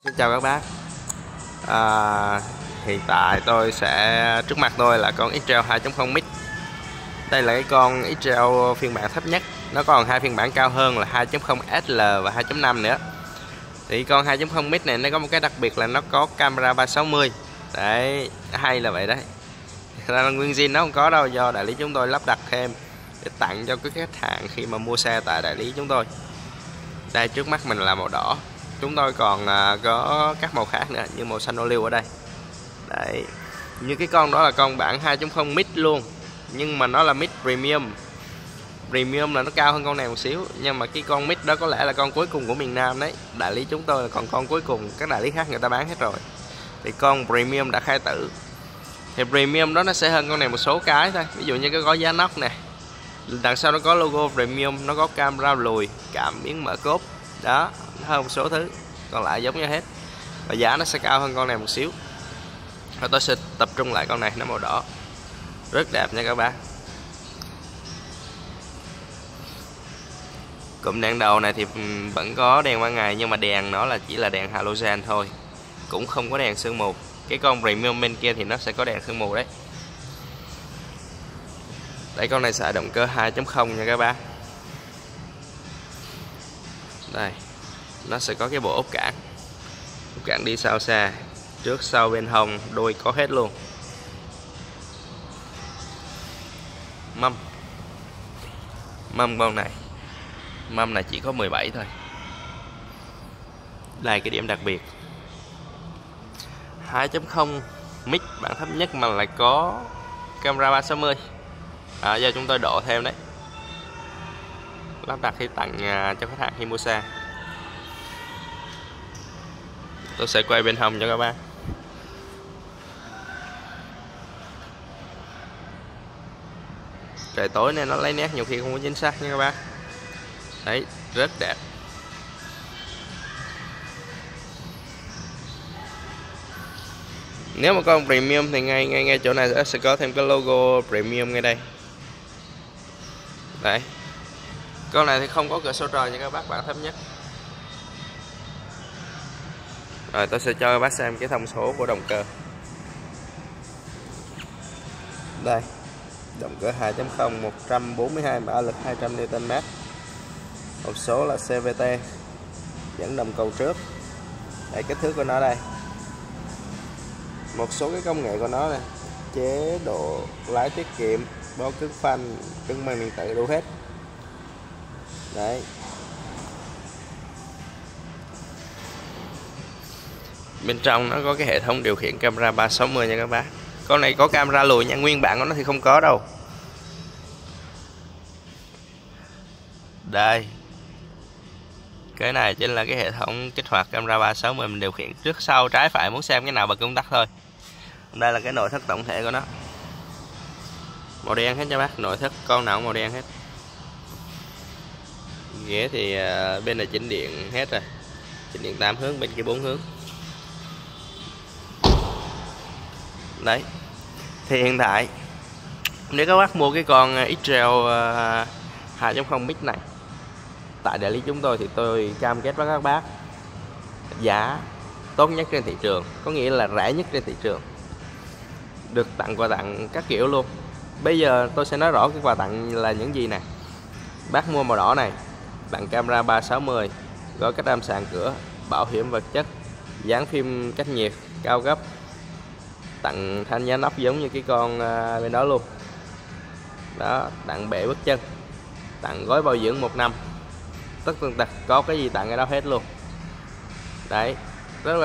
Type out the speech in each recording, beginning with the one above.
Xin chào các bác. Hiện tại trước mặt tôi là con X-Trail 2.0 Mix. Đây là cái con X-Trail phiên bản thấp nhất. Nó còn hai phiên bản cao hơn là 2.0 SL và 2.5 nữa. Thì con 2.0 Mix này nó có một cái đặc biệt là nó có camera 360. Đấy, hay là vậy đấy. Thật ra là nguyên zin nó không có đâu, do đại lý chúng tôi lắp đặt thêm để tặng cho các khách hàng khi mà mua xe tại đại lý chúng tôi. Đây, trước mắt mình là màu đỏ. Chúng tôi còn có các màu khác nữa như màu xanh ô liu ở đây. Đấy, như cái con đó là con bản 2.0 Mix luôn, nhưng mà nó là Mix Premium. Premium là nó cao hơn con này một xíu, nhưng mà cái con Mix đó có lẽ là con cuối cùng của miền Nam đấy. Đại lý chúng tôi là còn con cuối cùng, các đại lý khác người ta bán hết rồi. Thì con Premium đã khai tử. Thì Premium đó nó sẽ hơn con này một số cái thôi. Ví dụ như cái gói giá nóc nè, đằng sau nó có logo Premium, nó có camera lùi, cảm biến mở cốp. Đó, nó hơn một số thứ, còn lại giống như hết. Và giá nó sẽ cao hơn con này một xíu. Và tôi sẽ tập trung lại con này, nó màu đỏ, rất đẹp nha các bác. Cụm đèn đầu này thì vẫn có đèn ban ngày, nhưng mà đèn nó chỉ là đèn halogen thôi, cũng không có đèn sương mù. Cái con Premium bên kia thì nó sẽ có đèn sương mù đấy. Đây, con này xài động cơ 2.0 nha các bác. Đây, nó sẽ có cái bộ ốp cản đi sau xa, trước sau bên hông đuôi có hết luôn. Mâm con này chỉ có 17 thôi. Đây, cái điểm đặc biệt 2.0 Mix bản thấp nhất mà lại có camera 360. Do chúng tôi độ thêm đấy, lắp đặt khi tặng cho khách hàng khi mua xe. Tôi sẽ quay bên hông cho các bác. Trời tối nên nó lấy nét nhiều khi không có chính xác nha các bác. Đấy, rất đẹp. Nếu mà con Premium thì ngay chỗ này sẽ có thêm cái logo Premium ngay đây. Đấy, con này thì không có cửa sổ trời nha các bác, bản thấp nhất. Rồi tôi sẽ cho các bác xem cái thông số của động cơ. Đây, động cơ 2.0 142 mã lực 200 Nm. Hộp số là CVT, dẫn động cầu trước. Đây, kích thước của nó đây. Một số cái công nghệ của nó này, chế độ lái tiết kiệm, bó cứng phanh, cứng bằng điện tử đủ hết. Đấy. Bên trong nó có cái hệ thống điều khiển camera 360 nha các bác. Con này có camera lùi nha, nguyên bản của nó thì không có đâu. Đây, cái này chính là cái hệ thống kích hoạt camera 360, mình điều khiển trước sau trái phải, muốn xem cái nào bật công tắc thôi. Đây là cái nội thất tổng thể của nó, màu đen hết nha bác, nội thất con nào cũng màu đen hết. Ghế thì bên này chỉnh điện hết rồi, chỉnh điện 8 hướng, bên kia 4 hướng. Đấy, thì hiện tại nếu các bác mua cái con X-Trail 2.0 Mix này tại đại lý chúng tôi thì tôi cam kết với các bác giá tốt nhất trên thị trường, có nghĩa là rẻ nhất trên thị trường, được tặng quà tặng các kiểu luôn. Bây giờ tôi sẽ nói rõ cái quà tặng là những gì nè. Bác mua màu đỏ này, tặng camera 360, gói cách âm sàn cửa, bảo hiểm vật chất, dán phim cách nhiệt cao cấp, tặng thanh giá nóc giống như cái con bên đó luôn. Đó, tặng bệ bước chân, tặng gói bảo dưỡng 1 năm, tất tần tật, có cái gì tặng cái đó hết luôn. Đấy, rất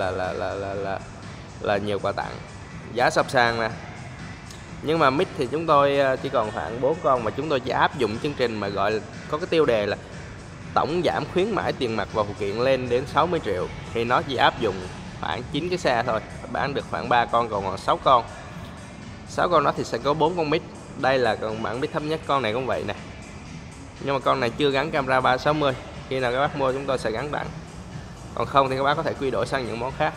là nhiều quà tặng, giá sập sàn nè. Nhưng mà Mix thì chúng tôi chỉ còn khoảng 4 con, mà chúng tôi chỉ áp dụng chương trình mà gọi là có cái tiêu đề là tổng giảm khuyến mãi tiền mặt và phụ kiện lên đến 60 triệu. Thì nó chỉ áp dụng khoảng 9 cái xe thôi, bán được khoảng 3 con, còn 6 con. 6 con đó thì sẽ có 4 con Mix. Đây là con bản Mix thấp nhất, con này cũng vậy nè. Nhưng mà con này chưa gắn camera 360, khi nào các bác mua chúng tôi sẽ gắn tặng. Còn không thì các bác có thể quy đổi sang những món khác.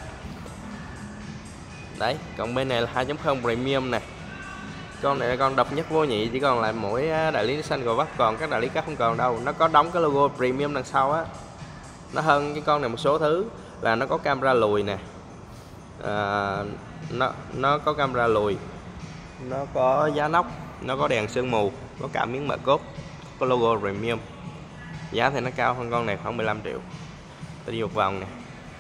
Đấy, còn bên này là 2.0 Premium này. Con này là con độc nhất vô nhị, chỉ còn lại mỗi đại lý xanh Gò Vấp, còn các đại lý khác không còn đâu. Nó có đóng cái logo Premium đằng sau á, nó hơn cái con này một số thứ. là nó có camera lùi nè, nó có camera lùi, nó có giá nóc, nó có đèn sương mù, có cảm biến mở cốp, có logo premium. Giá thì nó cao hơn con này khoảng 15 triệu. Tôi đi một vòng nè.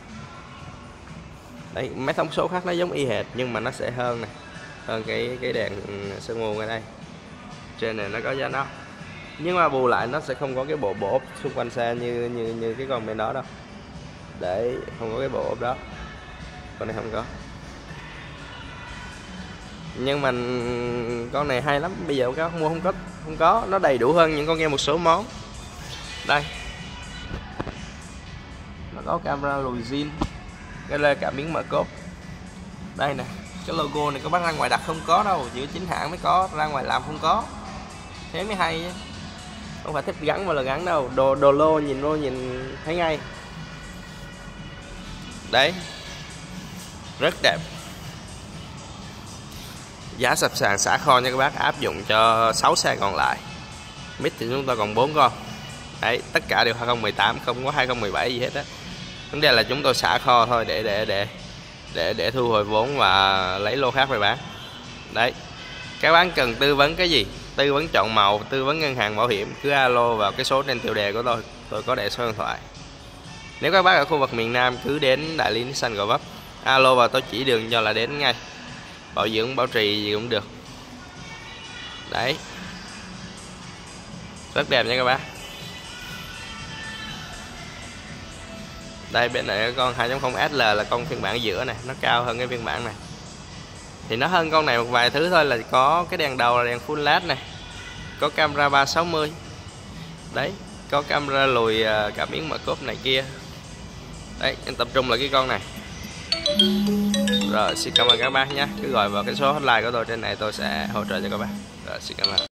Đấy, mấy thông số khác nó giống y hệt nhưng mà nó sẽ hơn nè, hơn cái đèn sương mù ở đây. Trên này nó có giá nóc, nhưng mà bù lại nó sẽ không có cái bộ ốp xung quanh xe như cái con bên đó đâu. Để không có cái bộ ốp đó, con này không có. Nhưng mà con này hay lắm, bây giờ các mua không có, nó đầy đủ hơn những con game một số món. Đây, nó có camera lùi zin, cái là cảm biến mở cốp. Đây nè, cái logo này có bắt ra ngoài đặt không có đâu, chỉ có chính hãng mới có, ra ngoài làm không có, thế mới hay. Không phải thích gắn mà là gắn đâu, đồ lô nhìn thấy ngay. Đấy, rất đẹp. Giá sập sàn xả kho nha các bác, áp dụng cho 6 xe còn lại. Mít thì chúng ta còn 4 con. Đấy, tất cả đều 2018, không có 2017 gì hết á. Vấn đề là chúng tôi xả kho thôi để thu hồi vốn và lấy lô khác về bán. Đấy, các bạn cần tư vấn cái gì, tư vấn chọn màu, tư vấn ngân hàng bảo hiểm, cứ alo vào cái số trên tiêu đề của tôi có để số điện thoại. Nếu các bác ở khu vực miền Nam cứ đến đại lý Nissan Gò Vấp, alo vào tôi chỉ đường cho là đến ngay. Bảo dưỡng bảo trì gì cũng được. Đấy, rất đẹp nha các bác. Đây, bên này con 2.0 SL là con phiên bản giữa này, nó cao hơn cái phiên bản này. Thì nó hơn con này một vài thứ thôi, là có cái đèn đầu là đèn full LED này, có camera 360. Đấy, có camera lùi, cảm biến mở cốp này kia. Đấy, em tập trung là cái con này. Rồi, xin cảm ơn các bác nhé. Cứ gọi vào cái số hotline của tôi trên này, tôi sẽ hỗ trợ cho các bác. Rồi, xin cảm ơn.